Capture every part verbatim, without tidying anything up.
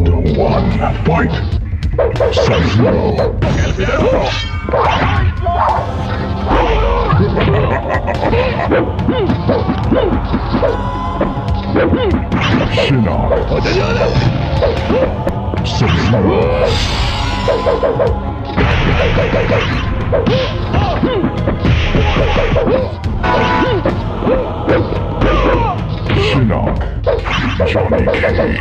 Round one, fight! Sub-Zero. Shinnok. Sub-Zero. Shinnok. Johnny Cage.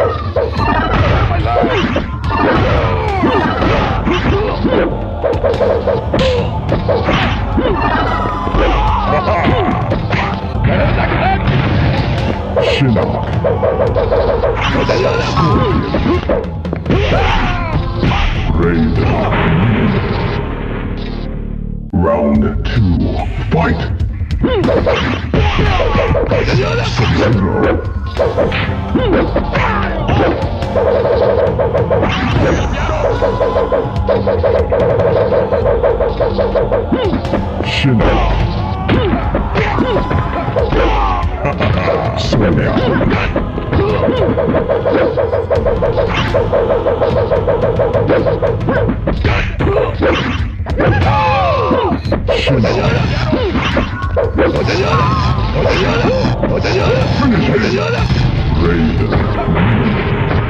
Shinnok. Raiden. Round two, fight! Sub-Zero. Shinnok. Swing out. Shinnok. Finish him. Raiden.